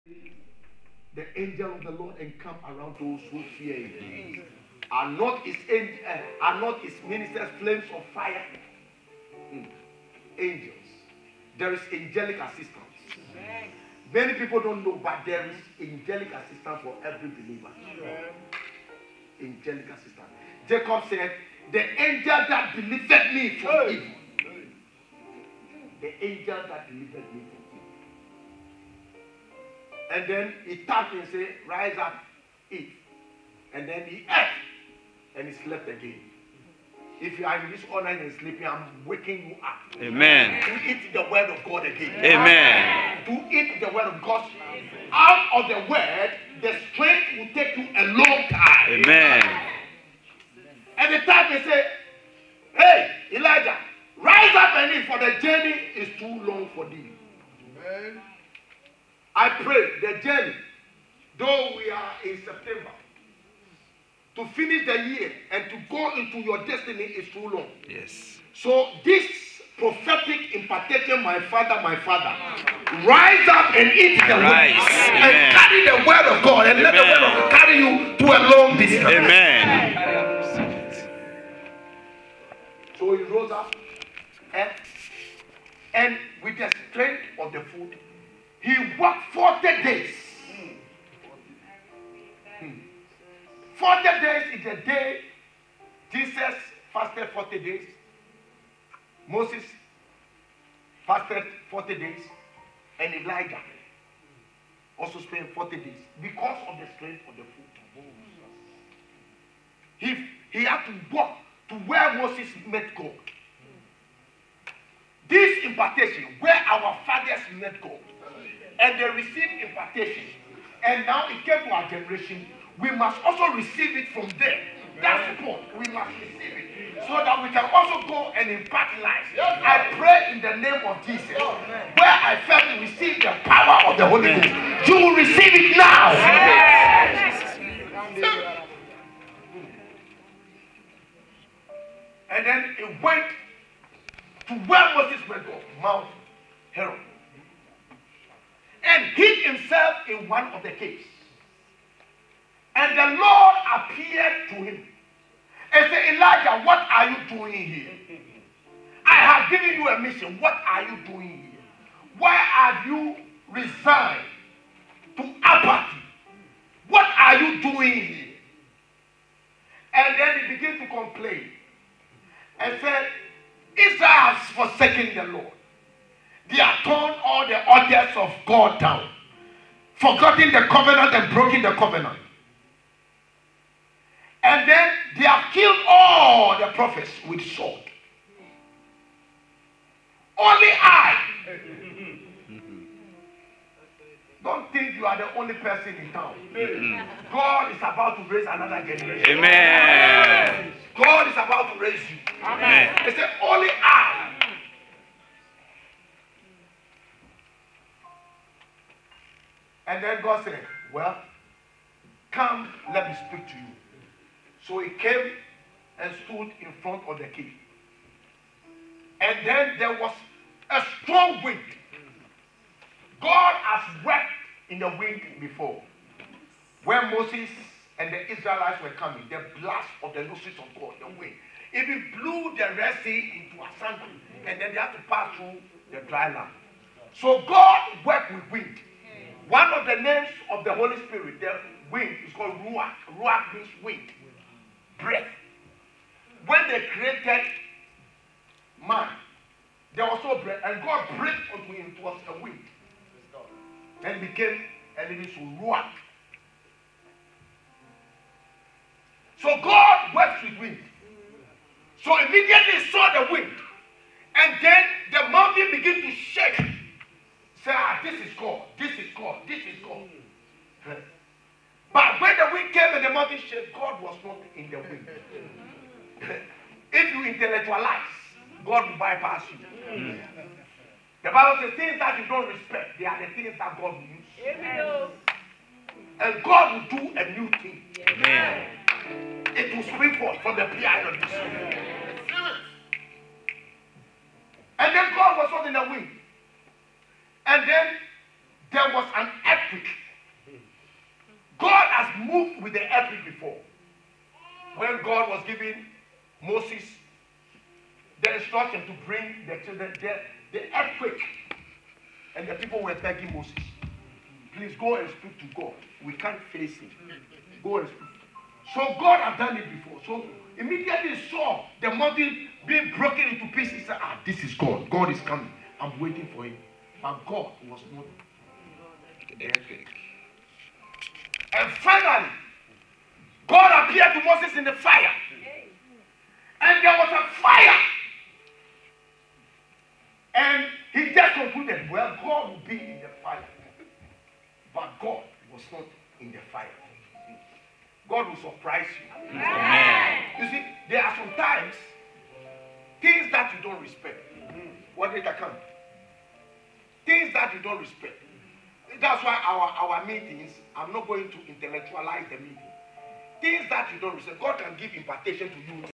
The angel of the Lord encamp around those who fear him. Are not his ministers flames of fire? Angels. There is angelic assistance. Many people don't know, but there is angelic assistance for every believer. Angelic assistance. Jacob said, the angel that delivered me from evil. The angel that delivered me from evil. And then he tapped and said, rise up, eat. And then he ate. And he slept again. If you are in this honor and sleeping, I'm waking you up. Amen. To eat the word of God again. Amen. To eat the word of God. Out of the word, the strength will take you a long time. Amen. And the time they say, hey, Elijah, rise up and eat, for the journey is too long for thee. Amen. I pray the journey, though we are in September, to finish the year and to go into your destiny is too long. Yes. So this prophetic impartation, my father, rise up and eat the word and carry the word of God and let the word of God carry you to a long distance. Amen. So he rose up and with the strength of the food, he walked 40 days. 40 days is the day Jesus fasted 40 days. Moses fasted 40 days. And Elijah also spent 40 days because of the strength of the food. He had to walk to where Moses met God. This impartation, where our fathers met God, and they received impartation, and now it came to our generation, we must also receive it from them. That support, we must receive it, so that we can also go and impart life. I pray in the name of Jesus, where I felt to receive the power of the Holy Ghost, you will receive it now. And then it went to where Moses went to, Mount Hermon, and hid himself in one of the caves. And the Lord appeared to him and said, Elijah, what are you doing here? I have given you a mission. What are you doing here? Why have you resigned to apathy? What are you doing here? And then he began to complain and said, Israel has forsaken the Lord. They have torn all the altars of God down, forgotten the covenant and broken the covenant. And then they have killed all the prophets with sword. Only I. Don't think you are the only person in town. God is about to raise another generation. Amen. God is about to raise you. Amen. He said, only I. And then God said, well, come, let me speak to you. So he came and stood in front of the king. And then there was a strong wind. God has worked in the wind before. When Moses and the Israelites were coming, the blast of the nostrils of God, the wind, even blew the Red Sea into asunder. And then they had to pass through the dry land. So God worked with wind. One of the names of the Holy Spirit, the wind, is called Ruach. Ruach means wind. Breath. When they created man, there was no breath, and God breathed onto him. It was a wind, and became a living soul. Ruach. So God works with wind. So immediately he saw the wind, and then the mountain began to shake. Say, this is God. This is God. This is God. But when the wind came and the mountain shook, God was not in the wind. If you intellectualize, God will bypass you. The Bible says things that you don't respect, they are the things that God will use. And God will do a new thing. Amen. It will spring forth from the behind of this. And then God was not in the wind. And then there was an earthquake. moved with the earthquake before. When God was giving Moses the instruction to bring the children, the earthquake, and the people were begging Moses, please go and speak to God. We can't face him. Go and speak. So God had done it before. So immediately he saw the mountain being broken into pieces. He said, this is God. God is coming. I'm waiting for him. But God was not the earthquake. And finally, God appeared to Moses in the fire. And there was a fire. And he just concluded, well, God will be in the fire. But God was not in the fire. God will surprise you. Amen. You see, there are sometimes things that you don't respect. What did I come? Things that you don't respect. That's why our meetings, I'm not going to intellectualize the meeting. Things that you don't respect. God can give impartation to you